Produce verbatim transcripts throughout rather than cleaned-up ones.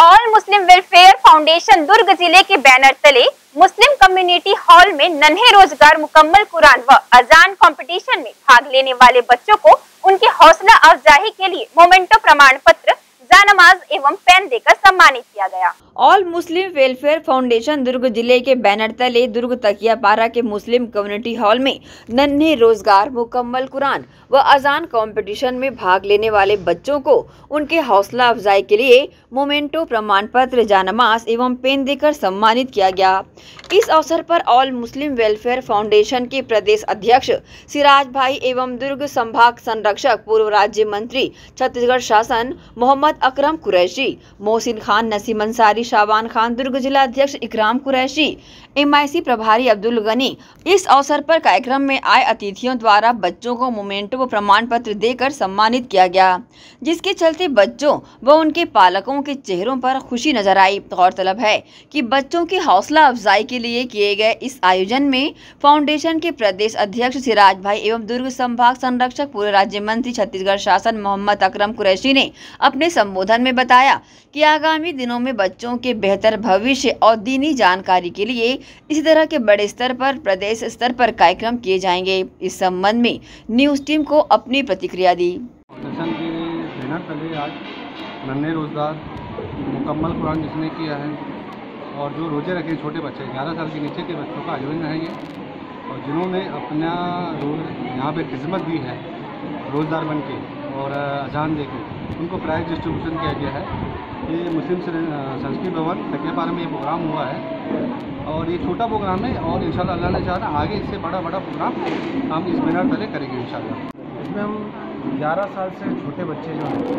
All Muslim welfare foundation Durg जिले के banner तले मुस्लिम कम्युनिटी हॉल में नन्हे रोजगार मुकम्मल कुरान व अजान कंपटीशन में भाग लेने वाले बच्चों को उनके हौसला अफजाई के लिए मोमेंटो प्रमाण पत्र, जानमाज एवं पेन देकर सम्मानित किया गया। All Muslim welfare foundation Durg जिले के बैनर तले दुर्ग तकियापारा के मुस्लिम कम्युनिटी हॉल में नन्हे रोजगार मुकम्मल कुरान व अजान कंपटीशन में भाग लेने वाले बच्चों को उनके हौसला अफजाई के लिए मोमेंटो प्रमाण पत्र, जानमाज एवं पेन देकर सम्मानित किया गया। इस अवसर पर ऑल मुस्लिम वेलफेयर फाउंडेशन के प्रदेश अध्यक्ष सिराज भाई एवं दुर्ग संभाग संरक्षक पूर्व राज्य मंत्री छत्तीसगढ़ शासन मोहम्मद अकरम कुरैशी, मोहसिन खान, नसीम अंसारी, शाबान खान, दुर्ग जिला अध्यक्ष इकराम कुरैशी, एमआईसी प्रभारी अब्दुल गनी। इस अवसर पर कार्यक्रम में आए अतिथियों द्वारा बच्चों को मोमेंटो व प्रमाण पत्र देकर सम्मानित किया गया, जिसके चलते बच्चों व उनके पालकों के चेहरों पर खुशी नजर आई। गौरतलब है कि बच्चों की हौसला अफजाई के लिए किए गए इस आयोजन में फाउंडेशन के प्रदेश अध्यक्ष सिराज भाई एवं दुर्ग संभाग संरक्षक पूर्व राज्य मंत्री छत्तीसगढ़ शासन मोहम्मद अकरम कुरैशी ने अपने संबोधन में बताया कि आगामी दिनों में बच्चों के बेहतर भविष्य और दीनी जानकारी के लिए इसी तरह के बड़े स्तर पर प्रदेश स्तर पर कार्यक्रम किए जाएंगे। इस संबंध में न्यूज टीम को अपनी प्रतिक्रिया दी। फाउंडेशन के बैनर तले आज नन्हे रोजगार मुकम्मल कुरान जिसने किया है और जो रोजे रखे छोटे बच्चे ग्यारह साल के नीचे के बच्चों का आयोजन है ये, और जिन्होंने अपना रोज यहाँ पे खिदमत दी है रोजगार बन के और अजान दे के, उनको प्राइज डिस्ट्रीब्यूशन किया गया है। ये मुस्लिम संस्कृति भवन तकियापारा में ये प्रोग्राम हुआ है और ये छोटा प्रोग्राम है और इंशाल्लाह अल्लाह ने चाहा आगे इससे बड़ा बड़ा प्रोग्राम हम इस बैनर तले करेंगे इंशाल्लाह। इसमें हम ग्यारह साल से छोटे बच्चे जो हैं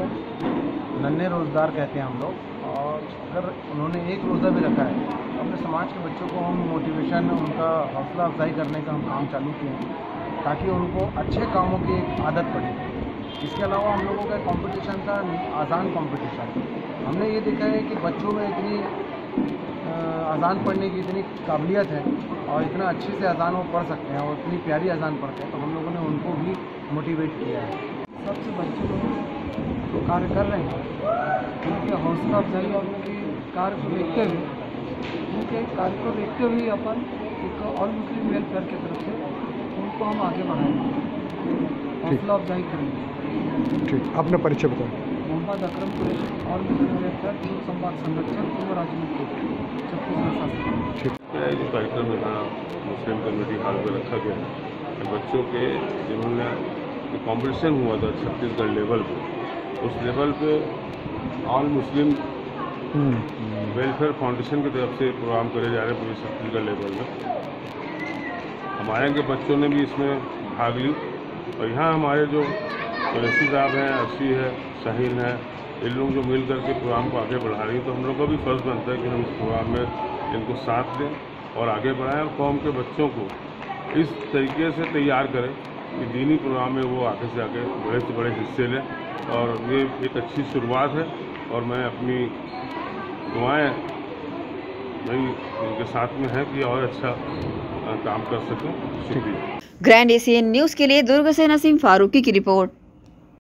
उनको नन्हे रोज़गार कहते हैं हम लोग, और अगर उन्होंने एक रोज़ा भी रखा है तो अपने समाज के बच्चों को हम मोटिवेशन, उनका हौसला अफजाई करने का हम काम चालू किए हैं ताकि उनको अच्छे कामों की एक आदत पड़े। इसके अलावा हम लोगों का कंपटीशन था अजान कंपटीशन। हमने ये देखा है कि बच्चों में इतनी अजान पढ़ने की इतनी काबिलियत है और इतना अच्छे से अजान वो पढ़ सकते हैं और इतनी प्यारी अजान पढ़ते हैं, तो हम लोगों ने उनको भी मोटिवेट किया है। सबसे बच्चे लोग जो कार्य कर रहे हैं उनके हौसला अफजाई और उनके कार्य को देखते हुए उनके कार्य को देखते हुए अपन एक ऑल मुस्लिम वेलफेयर की तरफ से उनको हम आगे बढ़ाएंगे, हौसला अफजाई करेंगे। ठीक, अपना परिचय बताएं। Mohammad Akram Qureshi, all Muslim welfare पूर्व संभाग संरक्षक पूर्व राज्य मंत्री छत्तीसगढ़ शासन। जो कार्यक्रम यहाँ मुस्लिम कम्युनिटी हॉल में रखा गया है, बच्चों के जिन्होंने कंपटीशन हुआ था छत्तीसगढ़ लेवल पे, उस लेवल पे ऑल मुस्लिम वेलफेयर फाउंडेशन की तरफ से प्रोग्राम करे जा रहे हैं पूरे छत्तीसगढ़ लेवल में। हमारे के बच्चों ने भी इसमें भाग ली और यहाँ हमारे जो कुरैशी साहब हैं, अर्शी है, शाहीन है, इन लोग जो मिल करके प्रोग्राम को आगे बढ़ा रही है, तो हम लोग का भी फर्ज बनता है कि हम इस प्रोग्राम में इनको साथ दें और आगे बढ़ाएं और कौम के बच्चों को इस तरीके से तैयार करें कि दीनी प्रोग्राम में वो आगे से आगे बड़े से बड़े हिस्से लें, और ये एक अच्छी शुरुआत है और मैं अपनी दुआएं भाई उनके साथ में है कि और अच्छा काम कर सकें। शुक्रिया। ग्रैंड एशियन न्यूज़ के लिए दुर्ग से नसीम फारूकी की रिपोर्ट।